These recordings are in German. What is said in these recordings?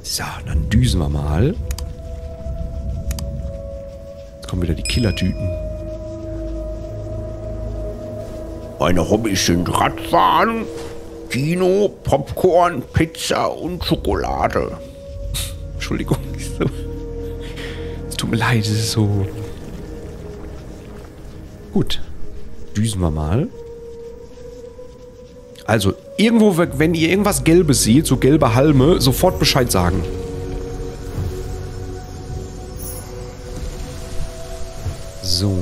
So, dann düsen wir mal. Jetzt kommen wieder die Killertüten. Meine Hobbys sind Radfahren, Kino, Popcorn, Pizza und Schokolade. Entschuldigung. Es tut mir leid, es ist so... Gut. Düsen wir mal. Also, irgendwo, wenn ihr irgendwas Gelbes seht, so gelbe Halme, sofort Bescheid sagen. So.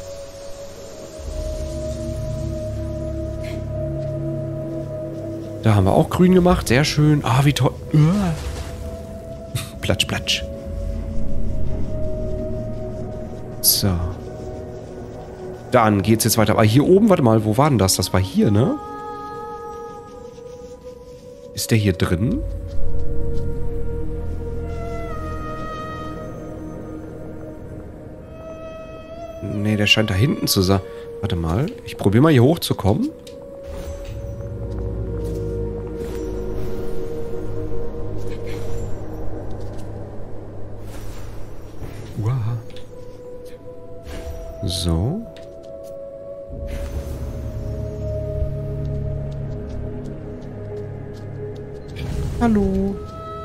Da haben wir auch grün gemacht. Sehr schön. Ah, wie toll. Platsch, platsch. So. Dann geht's jetzt weiter. Aber hier oben, warte mal, wo war denn das? Das war hier, ne? Ist der hier drin? Nee, der scheint da hinten zu sein. Warte mal. Ich probiere mal hier hochzukommen. So. Hallo.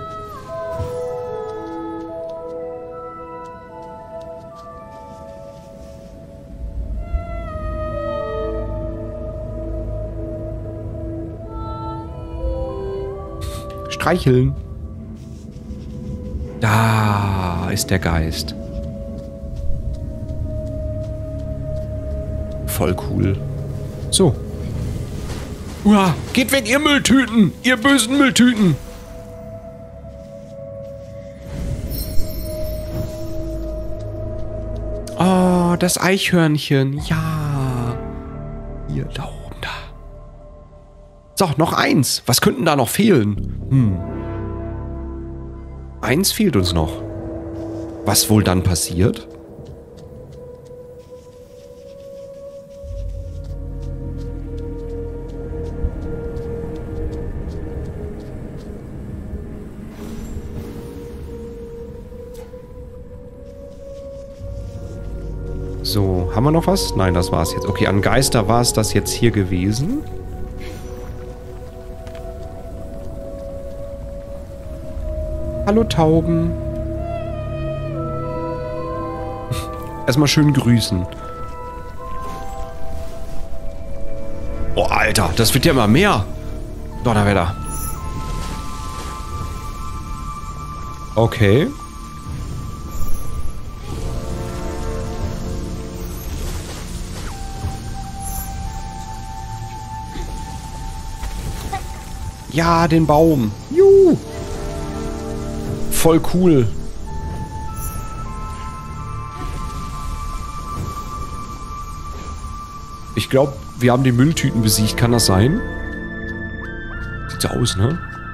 Streicheln. Da ist der Geist. Voll cool. So. Uah, geht weg, ihr Mülltüten! Ihr bösen Mülltüten! Oh, das Eichhörnchen. Ja. Hier, da oben, da. So, noch eins. Was könnten da noch fehlen? Eins fehlt uns noch. Was wohl dann passiert? So, haben wir noch was? Nein, das war's jetzt. Okay, an Geister war es das jetzt hier gewesen. Hallo Tauben. Erstmal schön grüßen. Oh, Alter, das wird ja immer mehr. Donnerwetter. Okay. Ja, den Baum. Juhu. Voll cool. Ich glaube, wir haben die Mülltüten besiegt. Kann das sein? Sieht so aus, ne?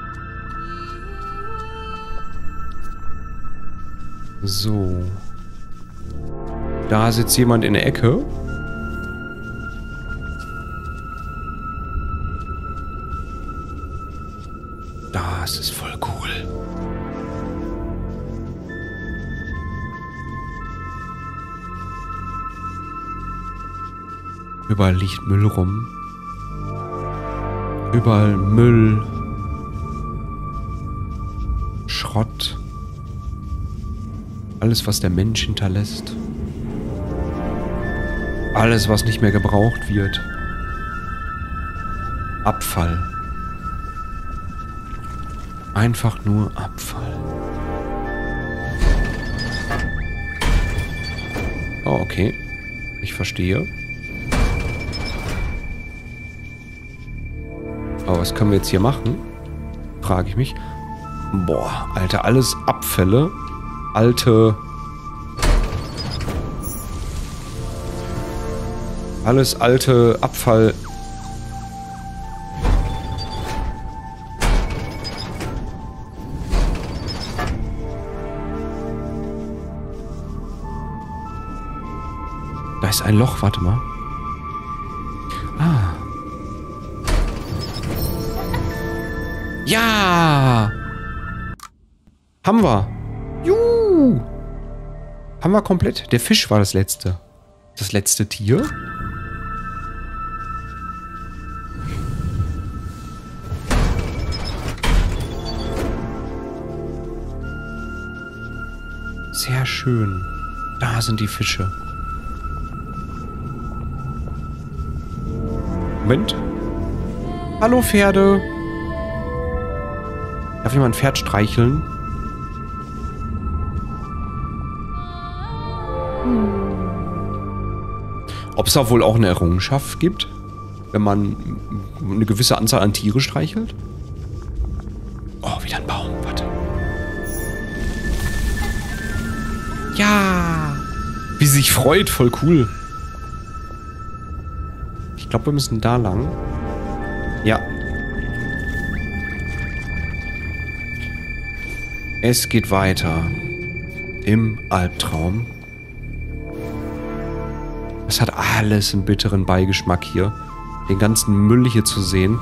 So. Da sitzt jemand in der Ecke. Das ist voll cool. Überall liegt Müll rum. Überall Müll. Schrott. Alles, was der Mensch hinterlässt. Alles, was nicht mehr gebraucht wird. Abfall. Einfach nur Abfall. Oh, okay. Ich verstehe. Aber was können wir jetzt hier machen? Frage ich mich. Boah, Alter, alles Abfälle. Alte... Alles alte Abfall... Da ist ein Loch, warte mal. Ah. Ja! Haben wir. Juhu. Haben wir komplett. Der Fisch war das letzte. Das letzte Tier. Sehr schön. Da sind die Fische. Moment. Hallo Pferde. Darf ich mal ein Pferd streicheln? Ob es da wohl auch eine Errungenschaft gibt, wenn man eine gewisse Anzahl an Tiere streichelt? Oh, wieder ein Baum. Warte. Ja! Wie sie sich freut. Voll cool. Ich glaube, wir müssen da lang. Ja. Es geht weiter. Im Albtraum. Es hat alles einen bitteren Beigeschmack hier. Den ganzen Müll hier zu sehen.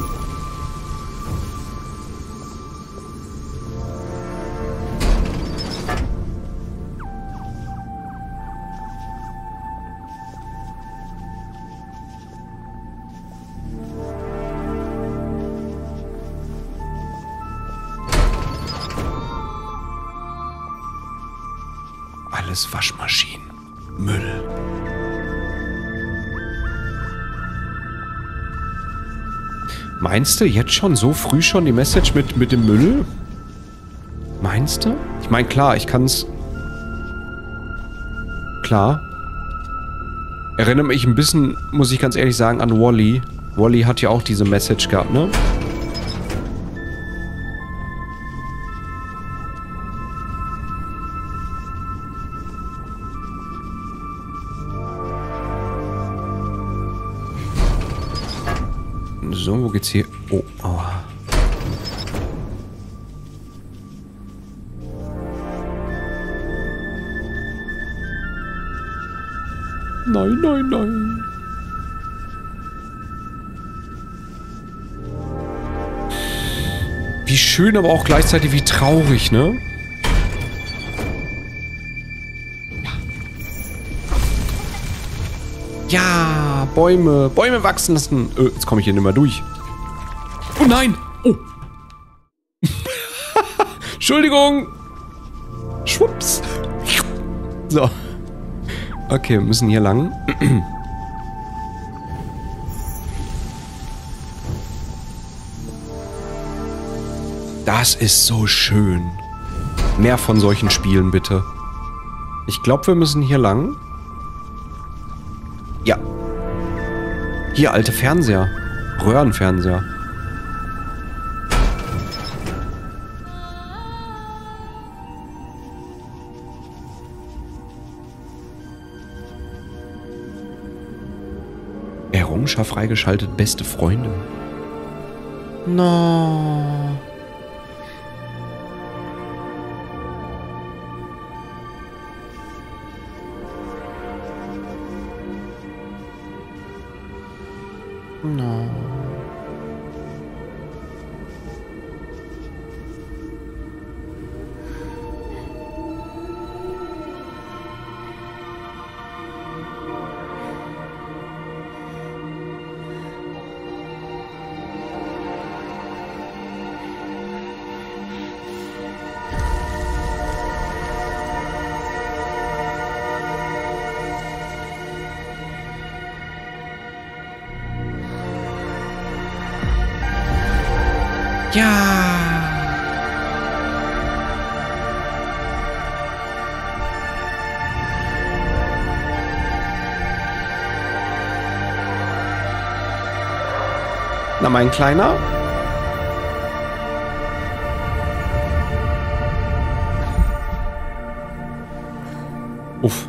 Alles Waschmaschinen. Müll. Meinst du jetzt schon so früh schon die Message mit dem Müll? Meinst du? Ich meine, klar, ich kann's... Klar. Erinnere mich ein bisschen, muss ich ganz ehrlich sagen, an Wall-E. Wall-E hat ja auch diese Message gehabt, ne? So, wo geht's hier? Oh, aua. Nein, nein, nein. Wie schön, aber auch gleichzeitig wie traurig, ne? Ja, Bäume. Bäume wachsen lassen. Jetzt komme ich hier nicht mehr durch. Oh nein. Oh. Entschuldigung. Schwupps. So. Okay, wir müssen hier lang. Das ist so schön. Mehr von solchen Spielen, bitte. Ich glaube, wir müssen hier lang. Ja. Hier, alte Fernseher. Röhrenfernseher. Errungenschaft freigeschaltet, beste Freunde. No. No. Ja. Na, mein Kleiner? Uff.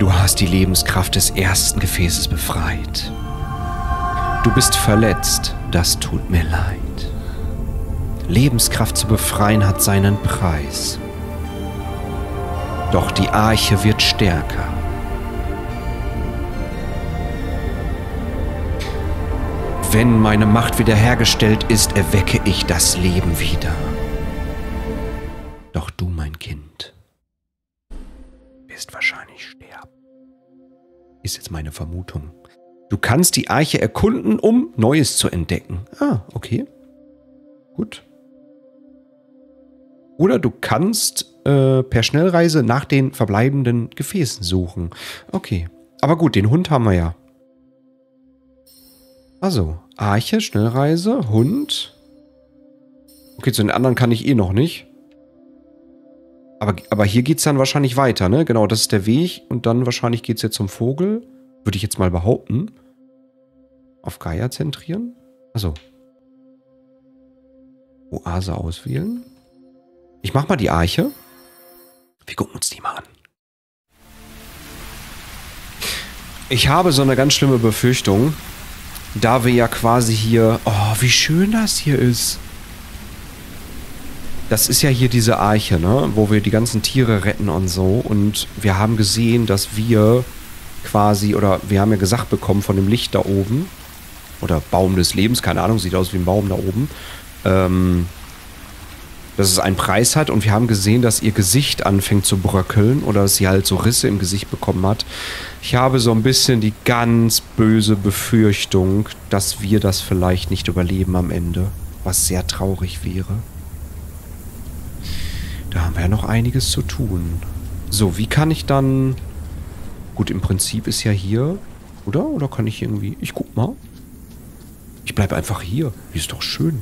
Du hast die Lebenskraft des ersten Gefäßes befreit. Du bist verletzt, das tut mir leid. Lebenskraft zu befreien hat seinen Preis. Doch die Arche wird stärker. Wenn meine Macht wiederhergestellt ist, erwecke ich das Leben wieder. Doch du, mein Kind, wirst wahrscheinlich sterben. Ist jetzt meine Vermutung. Du kannst die Arche erkunden, um Neues zu entdecken. Ah, okay. Gut. Oder du kannst per Schnellreise nach den verbleibenden Gefäßen suchen. Okay. Aber gut, den Hund haben wir ja. Also, Arche, Schnellreise, Hund. Okay, zu den anderen kann ich eh noch nicht. Aber hier geht es dann wahrscheinlich weiter, ne? Genau, das ist der Weg. Und dann wahrscheinlich geht es jetzt zum Vogel. Würde ich jetzt mal behaupten. Auf Gaia zentrieren. Also. Oase auswählen. Ich mach mal die Arche. Wir gucken uns die mal an. Ich habe so eine ganz schlimme Befürchtung, da wir ja quasi hier... Oh, wie schön das hier ist. Das ist ja hier diese Arche, ne? Wo wir die ganzen Tiere retten und so. Und wir haben gesehen, dass wir quasi... Oder wir haben ja gesagt bekommen von dem Licht da oben. Oder Baum des Lebens, keine Ahnung, sieht aus wie ein Baum da oben. Dass es einen Preis hat. Und wir haben gesehen, dass ihr Gesicht anfängt zu bröckeln. Oder dass sie halt so Risse im Gesicht bekommen hat. Ich habe so ein bisschen die ganz böse Befürchtung, dass wir das vielleicht nicht überleben am Ende. Was sehr traurig wäre. Da haben wir ja noch einiges zu tun. So, wie kann ich dann... Gut, im Prinzip ist ja hier... Oder? Oder kann ich irgendwie... Ich guck mal. Ich bleibe einfach hier. Hier ist doch schön.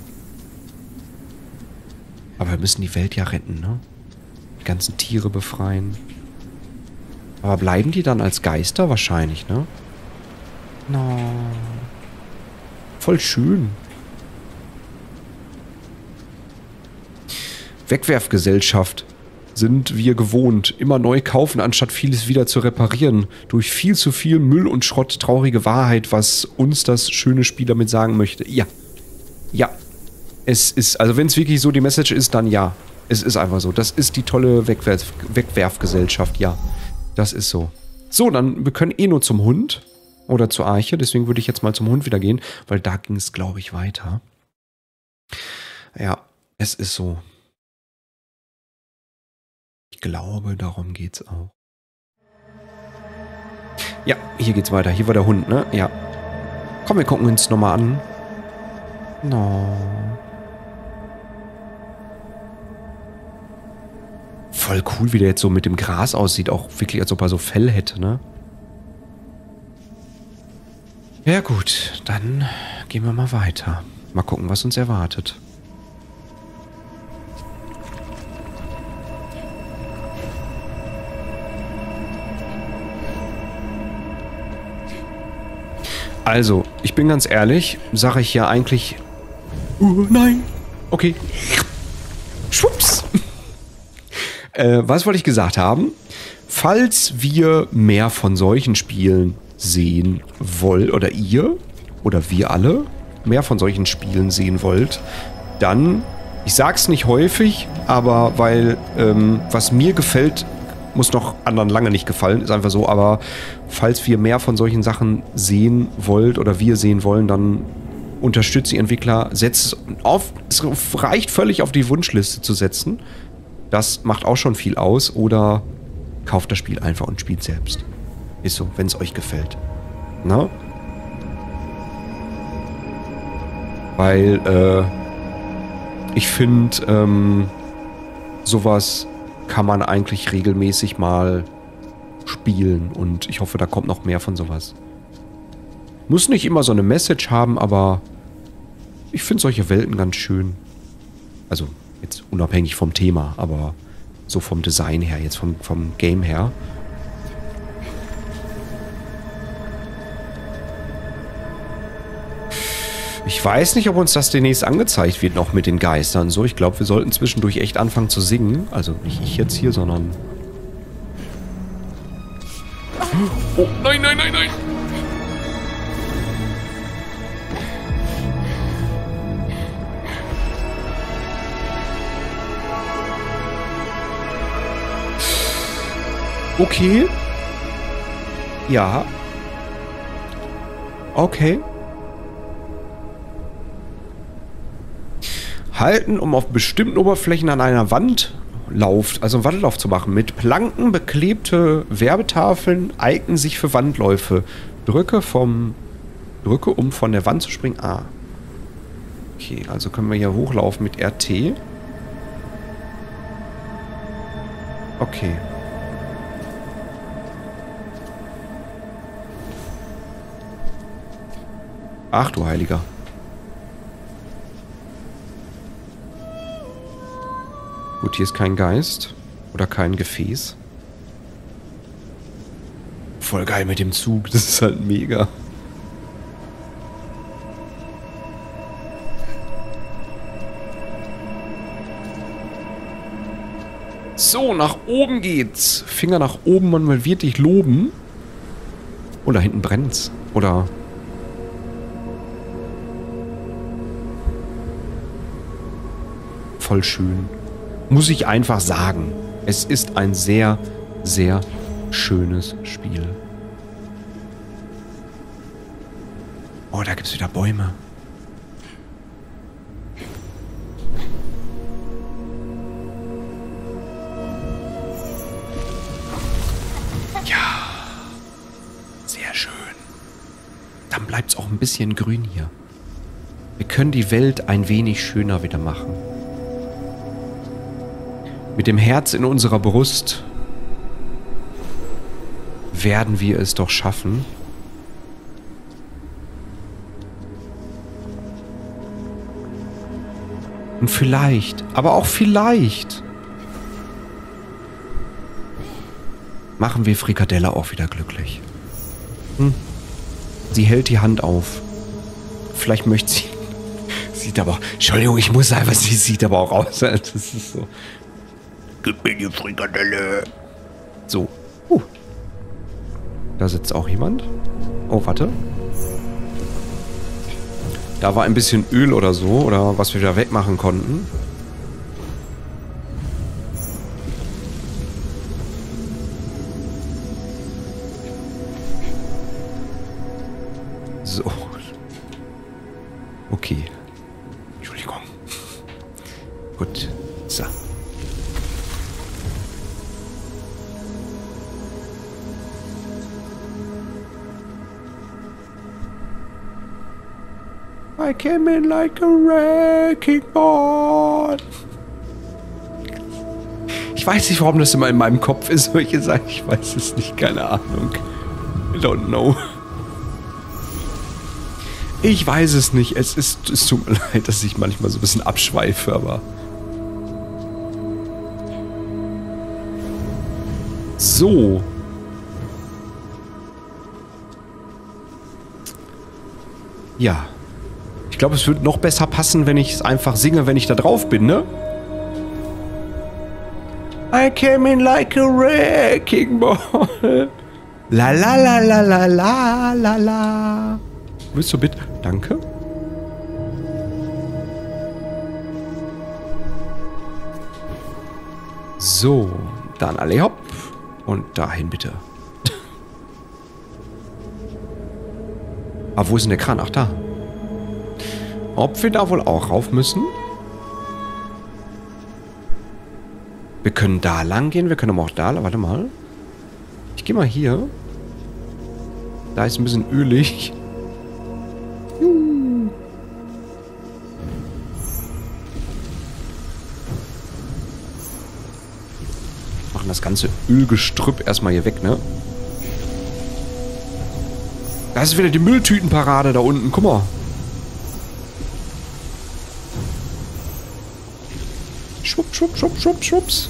Aber wir müssen die Welt ja retten, ne? Die ganzen Tiere befreien. Aber bleiben die dann als Geister wahrscheinlich, ne? No. Voll schön. Wegwerfgesellschaft sind wir gewohnt. Immer neu kaufen, anstatt vieles wieder zu reparieren. Durch viel zu viel Müll und Schrott. Traurige Wahrheit, was uns das schöne Spiel damit sagen möchte. Ja. Ja. Es ist, also wenn es wirklich so die Message ist, dann ja. Es ist einfach so. Das ist die tolle Wegwerfgesellschaft, ja. Das ist so. So, dann, wir können eh nur zum Hund. Oder zur Arche. Deswegen würde ich jetzt mal zum Hund wieder gehen. Weil da ging es, glaube ich, weiter. Ja, es ist so. Ich glaube, darum geht's auch. Ja, hier geht's weiter. Hier war der Hund, ne? Ja. Komm, wir gucken uns nochmal an. No. Voll cool, wie der jetzt so mit dem Gras aussieht. Auch wirklich, als ob er so Fell hätte, ne? Ja gut, dann gehen wir mal weiter. Mal gucken, was uns erwartet. Also, ich bin ganz ehrlich, sage ich ja eigentlich... nein. Okay. Schwupps. Was wollte ich gesagt haben? Falls wir mehr von solchen Spielen sehen wollt, oder ihr, oder wir alle, mehr von solchen Spielen sehen wollt, dann, ich sag's nicht häufig, aber weil, was mir gefällt, muss noch anderen lange nicht gefallen, ist einfach so, aber falls wir mehr von solchen Sachen sehen wollt, oder wir sehen wollen, dann unterstützt die Entwickler, setzt es auf, es reicht völlig auf die Wunschliste zu setzen. Das macht auch schon viel aus. Oder kauft das Spiel einfach und spielt selbst. Ist so, wenn es euch gefällt. Na? Weil, ich finde, sowas kann man eigentlich regelmäßig mal spielen. Und ich hoffe, da kommt noch mehr von sowas. Muss nicht immer so eine Message haben, aber ich finde solche Welten ganz schön. Also, jetzt unabhängig vom Thema, aber so vom Design her, jetzt vom Game her. Ich weiß nicht, ob uns das demnächst angezeigt wird, noch mit den Geistern. So, ich glaube, wir sollten zwischendurch echt anfangen zu singen. Also nicht ich jetzt hier, sondern... Oh, nein, nein, nein, nein. Okay. Ja. Okay. Halten, um auf bestimmten Oberflächen an einer Wand also einen Wandlauf zu machen. Mit Planken beklebte Werbetafeln eignen sich für Wandläufe. Drücke, um von der Wand zu springen. Ah. Okay, also können wir hier hochlaufen mit RT. Okay. Ach du Heiliger. Gut, hier ist kein Geist. Oder kein Gefäß. Voll geil mit dem Zug. Das ist halt mega. So, nach oben geht's. Finger nach oben, man wird dich loben. Oh, da hinten brennt's. Oder... voll schön. Muss ich einfach sagen. Es ist ein sehr, sehr schönes Spiel. Oh, da gibt es wieder Bäume. Ja. Sehr schön. Dann bleibt es auch ein bisschen grün hier. Wir können die Welt ein wenig schöner wieder machen. Mit dem Herz in unserer Brust werden wir es doch schaffen. Und vielleicht, aber auch vielleicht, machen wir Frikadelle auch wieder glücklich. Sie hält die Hand auf. Vielleicht möchte sie... Sieht aber... Entschuldigung, ich muss einfach... Sie sieht aber auch aus. Das ist so... Gib mir die Frikadelle. So. Da sitzt auch jemand. Oh, warte. Da war ein bisschen Öl oder so. Oder was wir da wegmachen konnten. So. Okay. Entschuldigung. Gut. So. I came in like a wrecking ball. Ich weiß nicht, warum das immer in meinem Kopf ist, solche Sachen. Ich weiß es nicht, keine Ahnung. I don't know. Ich weiß es nicht. Es tut mir leid, dass ich manchmal so ein bisschen abschweife, aber... So. Ja. Ich glaube, es würde noch besser passen, wenn ich es einfach singe, wenn ich da drauf bin, ne? I came in like a wrecking ball. La la la la la la la la. Willst du bitte? Danke. So, dann alle hopp. Und dahin bitte. Aber wo ist denn der Kran? Ach, da. Ob wir da wohl auch rauf müssen? Wir können da lang gehen, wir können aber auch da... Warte mal. Ich gehe mal hier. Da ist ein bisschen ölig. Machen das ganze Ölgestrüpp erstmal hier weg, ne? Da ist wieder die Mülltütenparade da unten. Guck mal. Schwupp, schwupp, schwupp, schwupp, schwupps.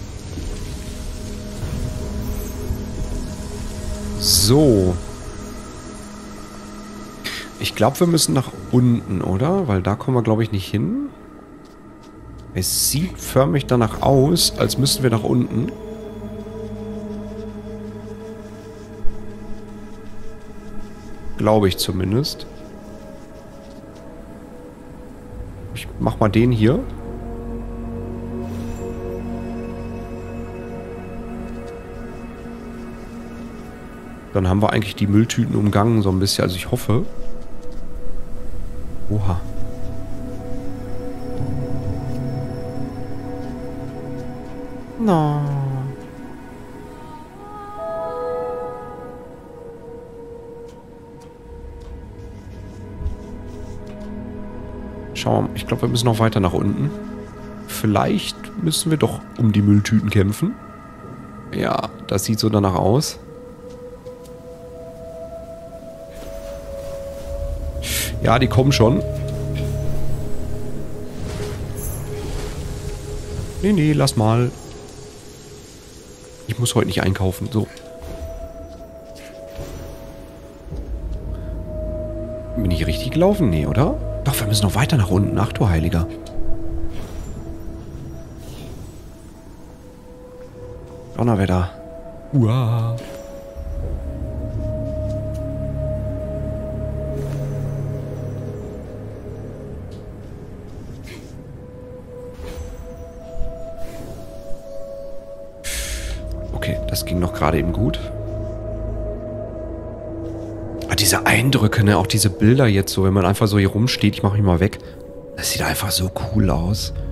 So. Ich glaube, wir müssen nach unten, oder? Weil da kommen wir, glaube ich, nicht hin. Es sieht förmlich danach aus, als müssten wir nach unten. Glaube ich zumindest. Ich mach mal den hier. Dann haben wir eigentlich die Mülltüten umgangen so ein bisschen. Also ich hoffe. Oha. No. Schauen wir mal. Ich glaube, wir müssen noch weiter nach unten. Vielleicht müssen wir doch um die Mülltüten kämpfen. Ja, das sieht so danach aus. Ja, die kommen schon. Nee, nee, lass mal. Ich muss heute nicht einkaufen. So. Bin ich richtig gelaufen? Nee, oder? Doch, wir müssen noch weiter nach unten. Ach du Heiliger. Donnerwetter. Uah. Okay, das ging noch gerade eben gut. Ah, diese Eindrücke, ne? Auch diese Bilder jetzt so, wenn man einfach so hier rumsteht, ich mache mich mal weg. Das sieht einfach so cool aus.